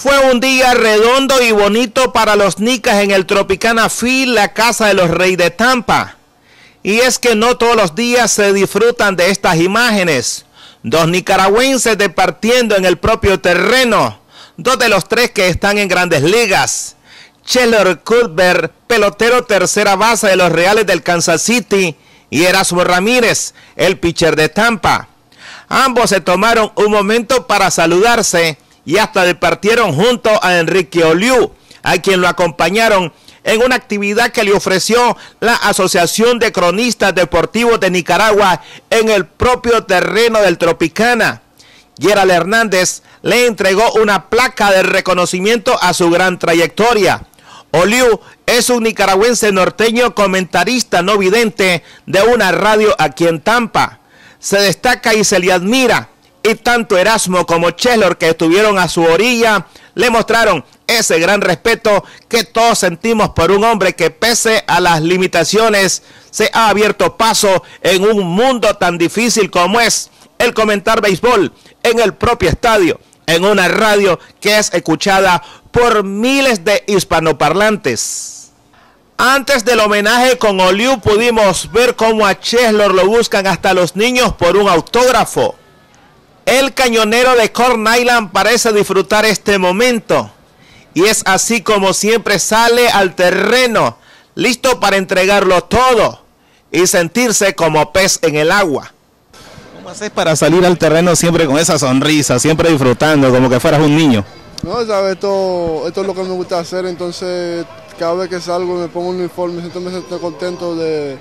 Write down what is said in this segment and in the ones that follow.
Fue un día redondo y bonito para los nicas en el Tropicana Field, la casa de los Reyes de Tampa. Y es que no todos los días se disfrutan de estas imágenes. Dos nicaragüenses departiendo en el propio terreno. Dos de los tres que están en Grandes Ligas. Cheslor Cuthbert, pelotero tercera base de los Reales del Kansas City, y Erasmo Ramírez, el pitcher de Tampa. Ambos se tomaron un momento para saludarse y hasta departieron junto a Enrique Oliu, a quien lo acompañaron en una actividad que le ofreció la Asociación de Cronistas Deportivos de Nicaragua en el propio terreno del Tropicana. Gerald Hernández le entregó una placa de reconocimiento a su gran trayectoria. Oliu es un nicaragüense norteño, comentarista no vidente de una radio aquí en Tampa. Se destaca y se le admira, y tanto Erasmo como Cheslor, que estuvieron a su orilla, le mostraron ese gran respeto que todos sentimos por un hombre que, pese a las limitaciones, se ha abierto paso en un mundo tan difícil como es el comentar béisbol en el propio estadio, en una radio que es escuchada por miles de hispanoparlantes. Antes del homenaje con Oliu pudimos ver cómo a Cheslor lo buscan hasta los niños por un autógrafo. El cañonero de Corn Island parece disfrutar este momento, y es así como siempre sale al terreno, listo para entregarlo todo y sentirse como pez en el agua. ¿Cómo haces para salir al terreno siempre con esa sonrisa, siempre disfrutando, como que fueras un niño? No, sabes, esto es lo que me gusta hacer, entonces cada vez que salgo me pongo un uniforme, siempre me siento contento de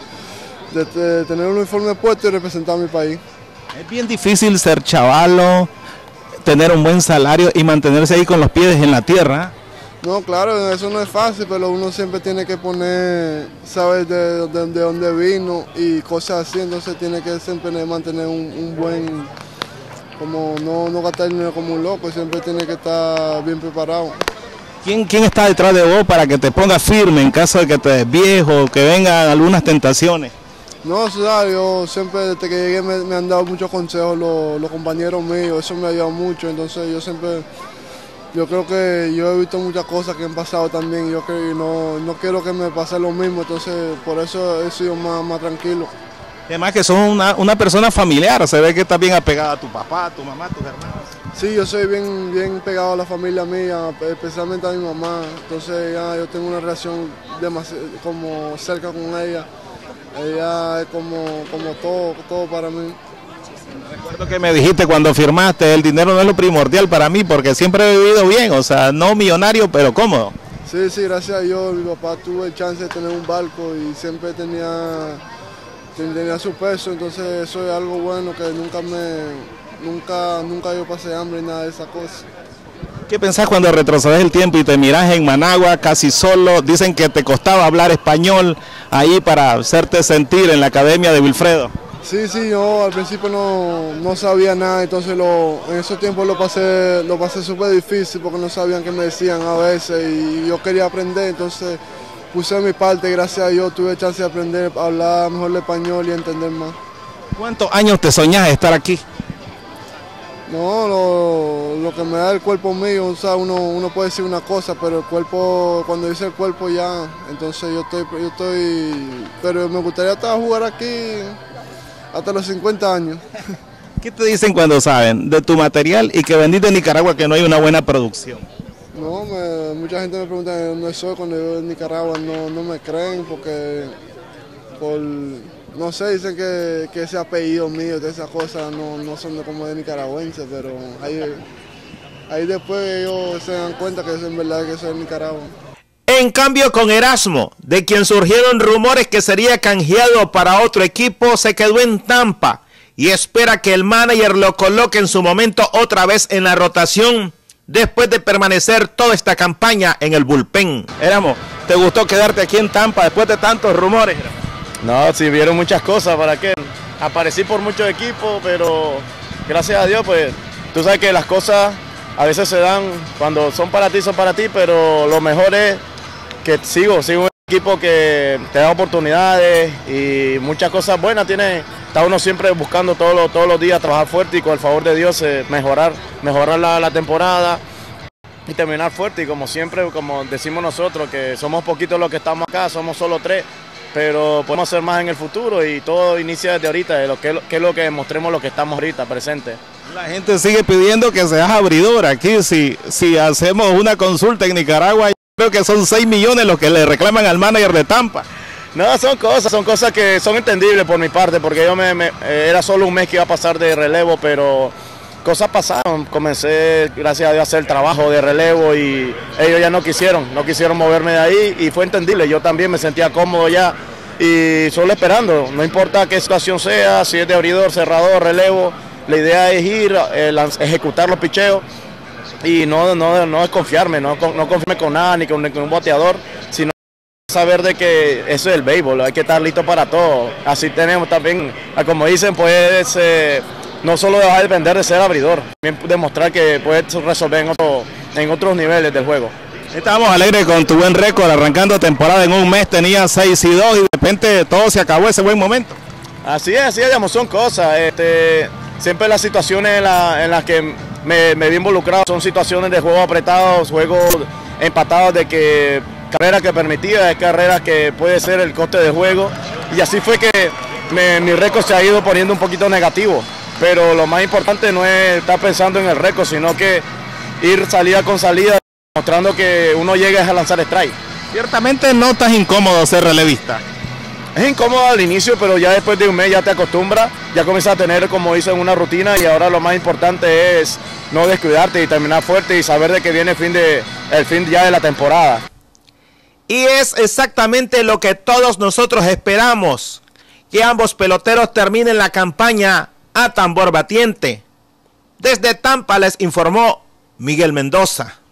tener un uniforme puesto y representar a mi país. Es bien difícil ser chavalo, tener un buen salario y mantenerse ahí con los pies en la tierra. No, claro, eso no es fácil, pero uno siempre tiene que poner, sabes, de dónde vino y cosas así, entonces tiene que siempre mantener un buen, como no gastar dinero como un loco, siempre tiene que estar bien preparado. ¿Quién está detrás de vos para que te pongas firme en caso de que te des viejo, que vengan algunas tentaciones? No, yo siempre desde que llegué me han dado muchos consejos los compañeros míos, eso me ha ayudado mucho, entonces yo creo que yo he visto muchas cosas que han pasado también, yo creo que no quiero que me pase lo mismo, entonces por eso he sido más tranquilo. Además que sos una persona familiar, se ve que estás bien apegada a tu papá, a tu mamá, a tus hermanos. Sí, yo soy bien pegado a la familia mía, especialmente a mi mamá, entonces ya yo tengo una relación como cerca con ella. Ella es como todo para mí. Recuerdo que me dijiste cuando firmaste, el dinero no es lo primordial para mí porque siempre he vivido bien, o sea, no millonario, pero cómodo. Sí, gracias a Dios, mi papá tuvo el chance de tener un barco y siempre tenía su peso, entonces eso es algo bueno que nunca yo pasé hambre ni nada de esas cosas. ¿Qué pensás cuando retrocedes el tiempo y te mirás en Managua casi solo? Dicen que te costaba hablar español ahí para hacerte sentir en la academia de Wilfredo. Sí, yo al principio no sabía nada, entonces en esos tiempos lo pasé súper difícil porque no sabían qué me decían a veces y yo quería aprender, entonces puse mi parte, gracias a Dios tuve chance de aprender a hablar mejor el español y entender más. ¿Cuántos años te soñás de estar aquí? No, lo que me da el cuerpo mío, o sea, uno puede decir una cosa, pero el cuerpo, cuando dice el cuerpo ya, entonces yo estoy, pero me gustaría estar a jugar aquí hasta los 50 años. ¿Qué te dicen cuando saben de tu material y que vendiste en Nicaragua que no hay una buena producción? No, mucha gente me pregunta de dónde soy cuando yo en Nicaragua, no me creen porque no sé, dicen que ese apellido mío, de esas cosas, no son como de nicaragüense, pero ahí después ellos se dan cuenta que es en verdad que soy de Nicaragua. En cambio con Erasmo, de quien surgieron rumores que sería canjeado para otro equipo, se quedó en Tampa y espera que el manager lo coloque en su momento otra vez en la rotación después de permanecer toda esta campaña en el bullpen. Erasmo, ¿te gustó quedarte aquí en Tampa después de tantos rumores? No, sí, vieron muchas cosas, ¿para qué? Aparecí por muchos equipos, pero gracias a Dios, pues, tú sabes que las cosas a veces se dan, cuando son para ti, pero lo mejor es que sigo un equipo que te da oportunidades y muchas cosas buenas tiene. Está uno siempre buscando todos los días trabajar fuerte y con el favor de Dios mejorar la temporada. y terminar fuerte. Y como siempre, como decimos nosotros, que somos poquitos los que estamos acá, somos solo 3, pero podemos hacer más en el futuro y todo inicia desde ahorita, de que es lo que demostremos lo que estamos ahorita presentes. La gente sigue pidiendo que seas abridor. Aquí si hacemos una consulta en Nicaragua, yo creo que son 6 millones los que le reclaman al manager de Tampa. No, son cosas que son entendibles por mi parte, porque yo era solo un mes que iba a pasar de relevo, pero cosas pasaron. Comencé, gracias a Dios, a hacer el trabajo de relevo y ellos ya no quisieron moverme de ahí y fue entendible. Yo también me sentía cómodo ya y solo esperando, no importa qué situación sea, si es de abridor, cerrador, relevo, la idea es ir, ejecutar los picheos y no desconfiarme, no confiarme con nada ni con un bateador, sino saber de que eso es el béisbol, hay que estar listo para todo. Así tenemos también, como dicen, pues no solo dejar de depender de ser abridor, también demostrar que puedes resolver en otros niveles del juego. Estábamos alegres con tu buen récord, arrancando temporada en un mes, tenía 6-2 y de repente todo se acabó ese buen momento. Así es, digamos, son cosas. Siempre las situaciones en las que me vi involucrado son situaciones de juegos apretados, juegos empatados, de que carreras que permitía, de carreras que puede ser el coste de juego, y así fue que mi récord se ha ido poniendo un poquito negativo, pero lo más importante no es estar pensando en el récord, sino que ir salida con salida, mostrando que uno llegue a lanzar strike. Ciertamente no estás incómodo ser relevista. Es incómodo al inicio, pero ya después de un mes ya te acostumbras, ya comienzas a tener, como dicen, una rutina, y ahora lo más importante es no descuidarte y terminar fuerte y saber de que viene el fin ya de la temporada. Y es exactamente lo que todos nosotros esperamos, que ambos peloteros terminen la campaña a tambor batiente. Desde Tampa les informó Miguel Mendoza.